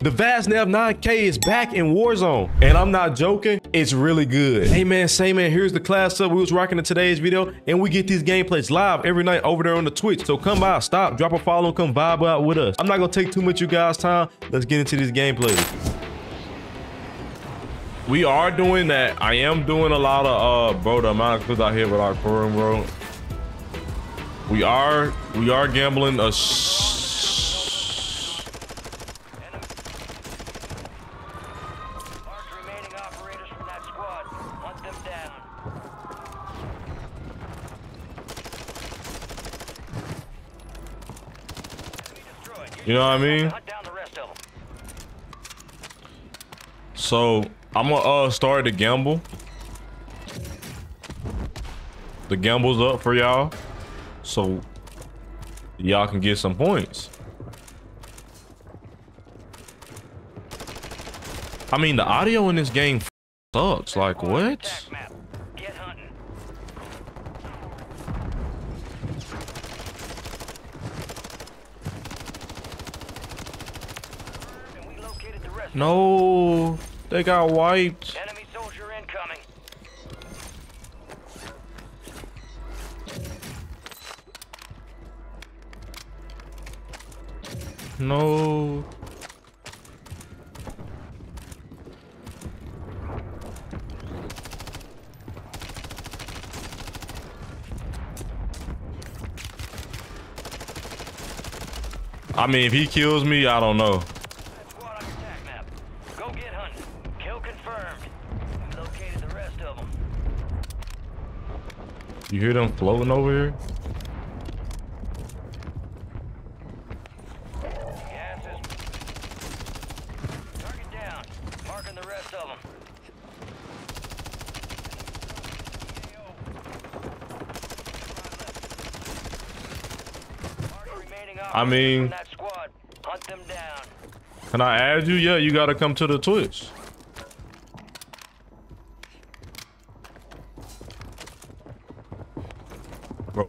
The Vaznev 9K is back in Warzone, and I'm not joking, it's really good. Hey man, here's the class up we was rocking in today's video, and we get these gameplays live every night over there on the Twitch. So come by, stop, drop a follow, and come vibe out with us. I'm not gonna take too much of you guys' time. Let's get into these gameplays. We are doing that. I am doing a lot of bro, the amount of clips out here with our forum, bro. We are gambling a you know what I mean? So I'm gonna start the gamble. The gamble's up for y'all, so y'all can get some points. I mean, the audio in this game sucks. Like what? No, they got wiped. Enemy soldier incoming. No. I mean, if he kills me, I don't know. You hear them floating over here? Target down. Marking the rest of them. I mean, that squad. Hunt them down. Can I add you? Yeah, you gotta come to the Twitch. Bro.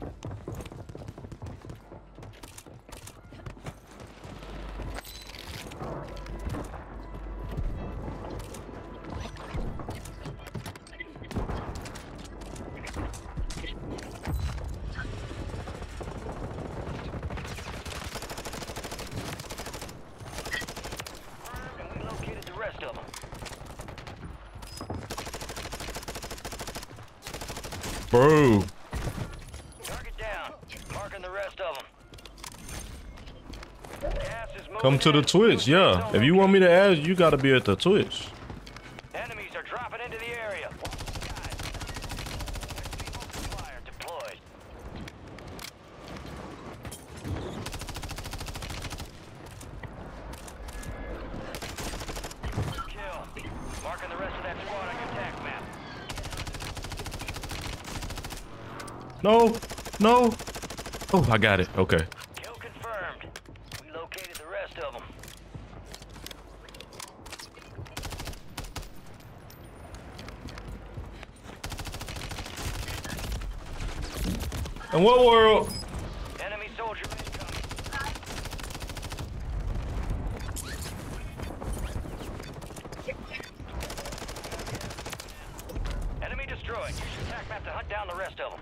And we located the rest of them. Bro. The rest of them. Come to the Twitch, yeah. If you want me to add you, gotta be at the Twitch. Enemies are dropping into the area. Deployed. Kill. Marking the rest of that squad on your attack map. No, no. Oh, I got it. Okay. Kill confirmed. We located the rest of them. In what world? Enemy soldier incoming. Enemy destroyed. Use your attack map to hunt down the rest of them.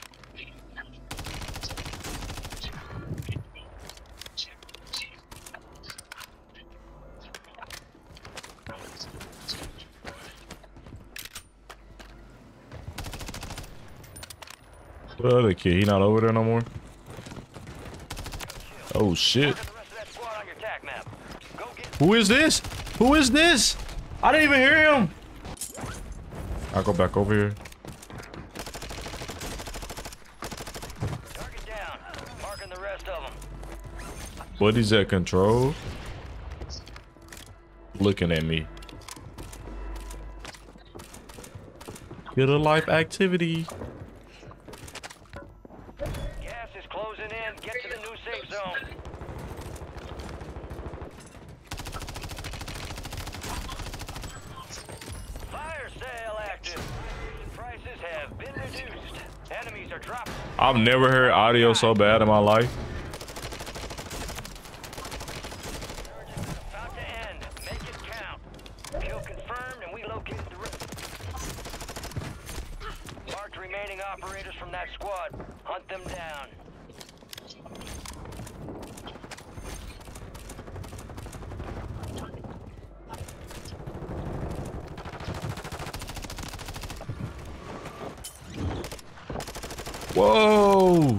What other kid? He not over there no more? Oh shit. Who is this? Who is this? I didn't even hear him. I'll go back over here. Target down. Marking the rest of them. What is that control? Looking at me. Get a life activity. Gas is closing in. Get to the new safe zone. Fire sale active. Prices have been reduced. Enemies are dropping. I've never heard audio so bad in my life. operators from that squad. Hunt them down. Whoa.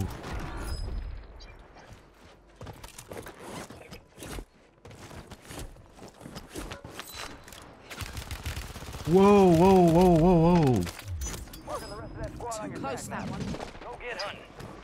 Whoa, whoa, whoa, whoa, whoa. Marking the rest of that squad on your Close map. that one. Go get hunting.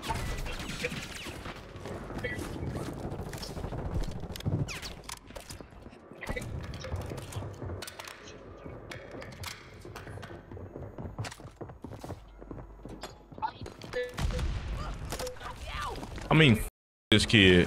I mean, this kid.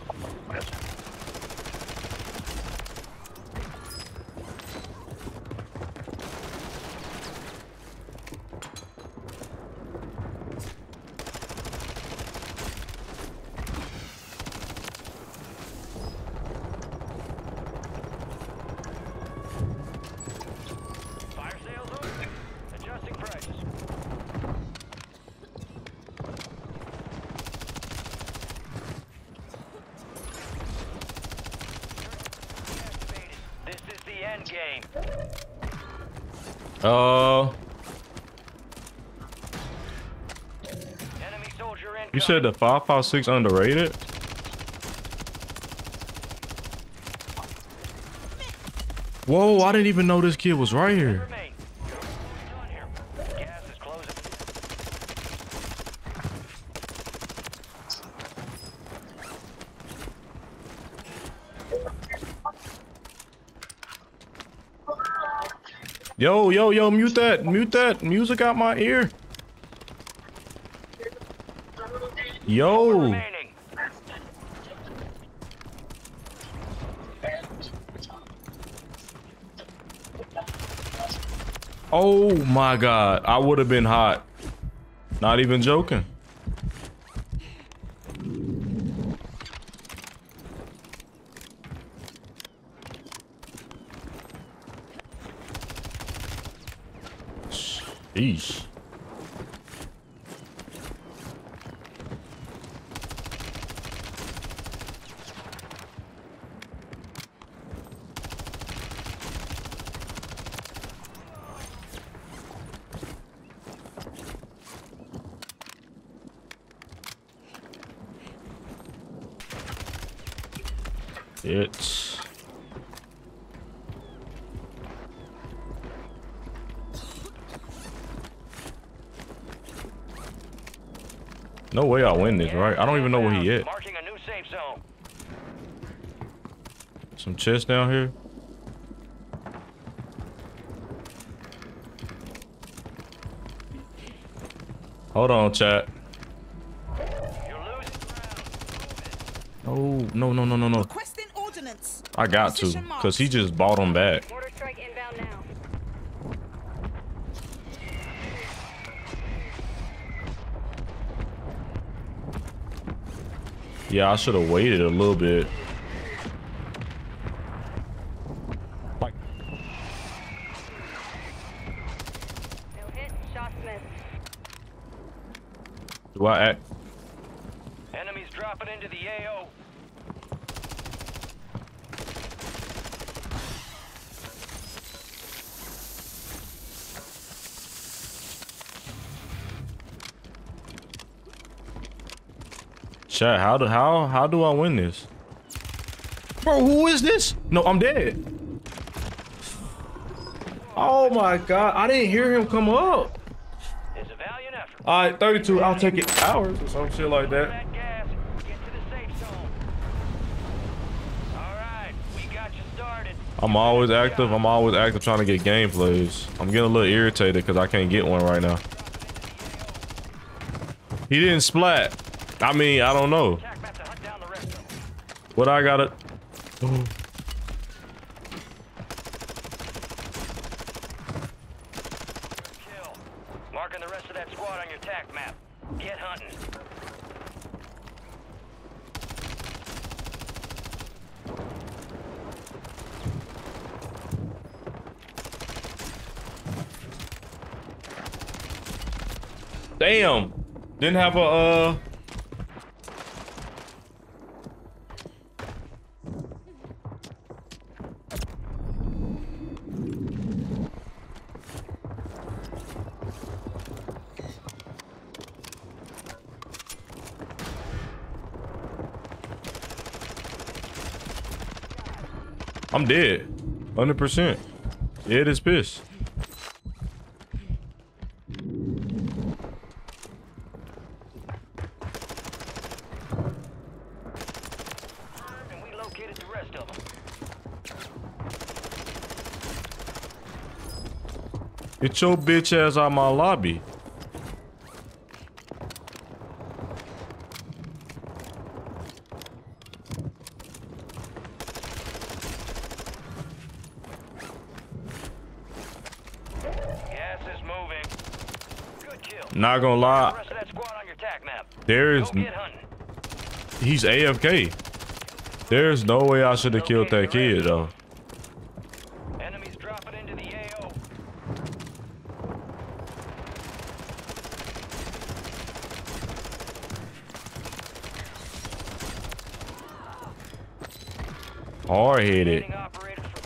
Fire sales over. Adjusting prices. Activated. This is the end game. Enemy soldier incoming. You said the 5.56 underrated? Whoa, I didn't even know this kid was right here. Remain. Done here. Gas is closing. Yo, yo, yo, mute that music out my ear. Yo, Remaining. oh my God, I would have been hot. Not even joking. Sheesh. It's no way I win this, right? I don't even know where he at. Marking a new safe zone. Some chests down here. Hold on, chat. You're losing ground. Oh, no, no, no, no, no. Requesting ordnance. I got to, Position because he marked. just bought them back. Mortar strike inbound now. Yeah, I should have waited a little bit. Like, No hit. Shots missed. do I act? Enemies dropping into the AO. Chat, how do I win this? Bro, who is this? No, I'm dead. Oh my God, I didn't hear him come up. It's a valiant effort. All right, 32, I'll take it hours or some shit like that. That gas. Get to the safe zone. All right, we got you started. I'm always active trying to get gameplays. I'm getting a little irritated because I can't get one right now. He didn't splat. I mean, I don't know. Attack map to hunt down the rest of them. What I gotta... Oh. Kill. Marking the rest of that squad on your attack map. Get hunting. Damn. Didn't have a I'm dead. 100%. Dead as piss. And we located the rest of them. Get your bitch ass out my lobby. Gas is moving. Good kill. Not gonna The lie, rest of that squad on your tac map. there is Go get hunting. he's AFK. There's no way I should have killed that kid though. Enemies dropping into the AO. Hard headed. Remaining operators from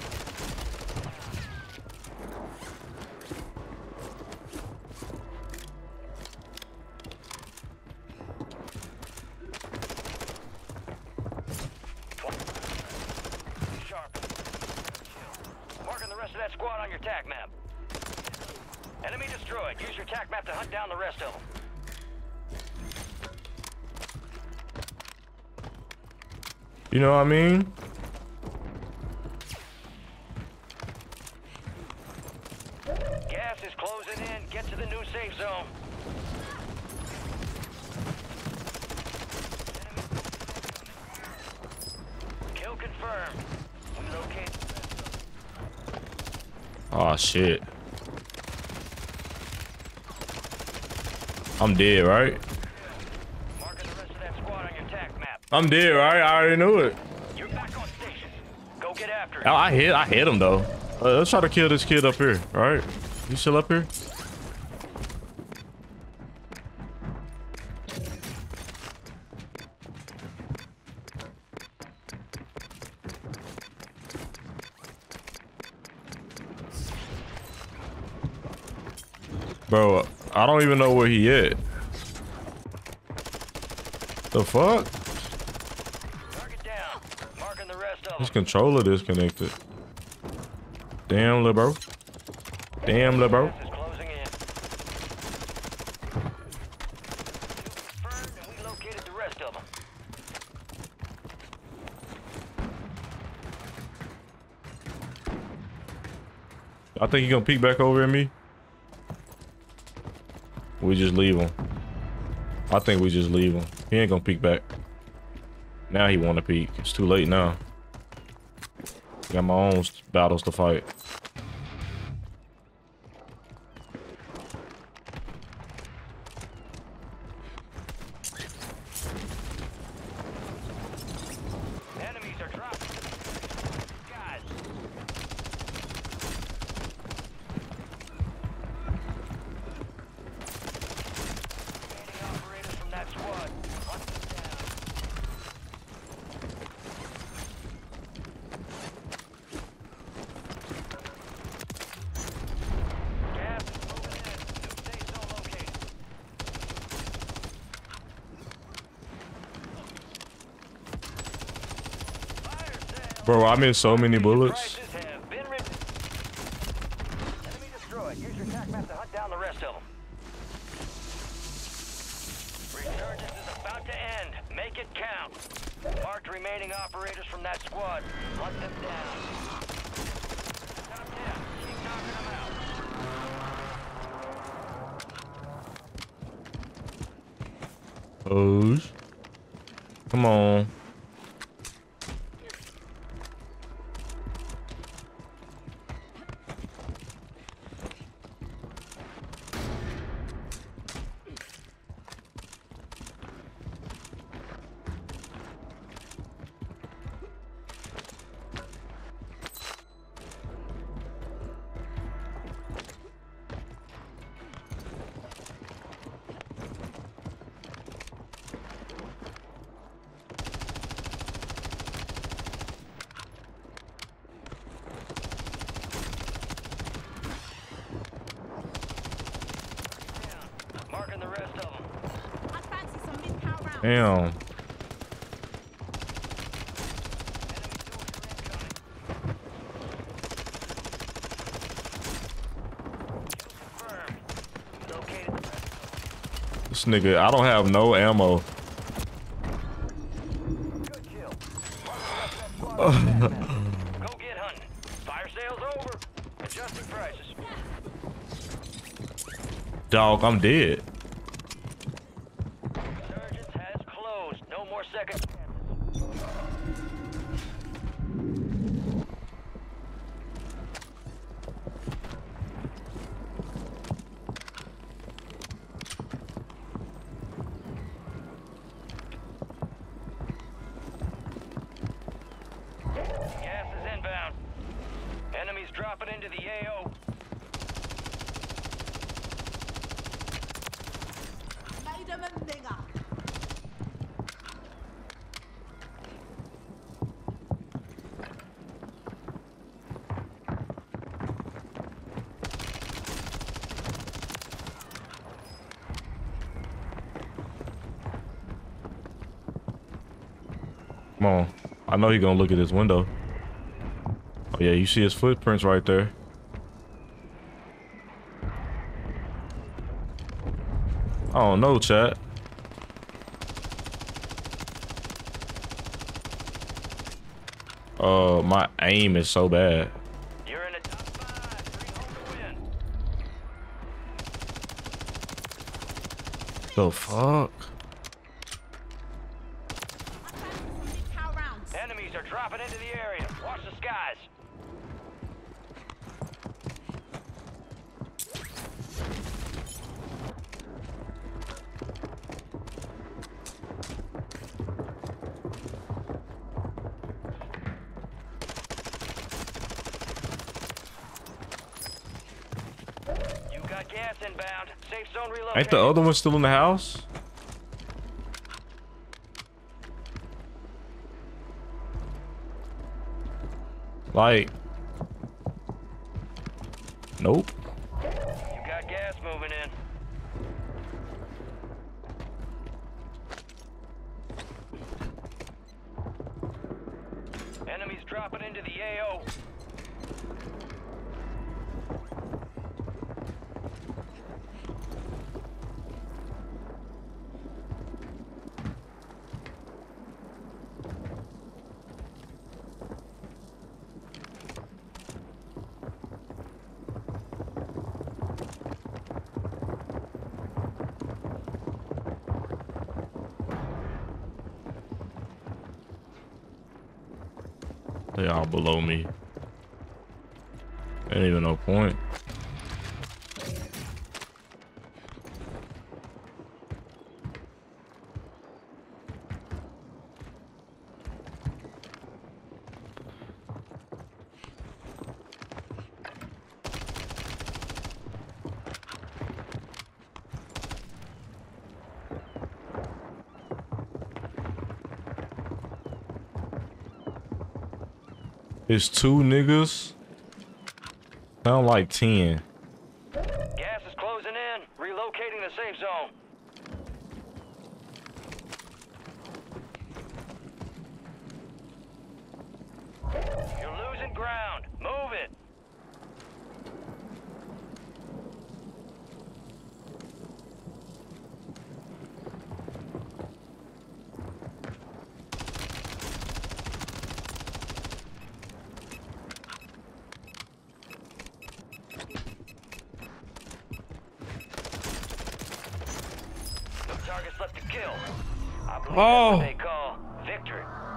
sharp. Marking the rest of that squad on your tac map. Enemy destroyed. Use your tac map to hunt down the rest of them. You know what I mean? Gas is closing in. Get to the new safe zone. Kill confirmed. We locate. Oh shit. I'm dead, right? Marking the rest of that squad on your tac map. I'm dead, right? I already knew it. You're back on station. Go get after it. I hit him though. Let's try to kill this kid up here, all right? You still up here? Bro, I don't even know where he at. The fuck? Target down. Marking the rest of His them. controller disconnected. Damn, lil' bro. Damn, lil' bro. Gas is closing in. Confirmed, and we located the rest of them. I think he gonna peek back over at me. We just leave him. I think we just leave him. He ain't gonna peek back. Now he wanna peek. It's too late now. Got my own battles to fight. Enemies are dropping. Guys. Remaining operators from that squad. Hunt them down. Gas is moving in. New safe zone located. Fire sale. Bro, I'm in so many bullets. Prices have been reduced. Enemy destroyed. Use your tac map to hunt down the rest of them. Resurgence is about to end. Make it count. Marked remaining operators from that squad. Hunt them down. Top 10. Keep knocking them out. Pose. Come on. Damn. This nigga, I don't have no ammo. Go get hunting. Fire sales over. Adjusting prices. Dog, I'm dead. Surgeons has closed. No more second chances. Gas is inbound. Enemies dropping into the AO. Come on. I know he gonna look at this window. Oh yeah, you see his footprints right there. I don't know, chat. My aim is so bad. You're in the top 5. 3 home to win. The fuck? Enemies are dropping into the area. Watch the skies. You got gas inbound. Safe zone relocated. Ain't the other one still in the house? Like, nope. You got gas moving in. Enemies dropping into the AO. They all below me. Ain't even no point. It's 2 niggas. Sound like 10. Gas is closing in. Relocating the safe zone. You're losing ground. Move it. No targets left to kill. I believe that's what they call victory.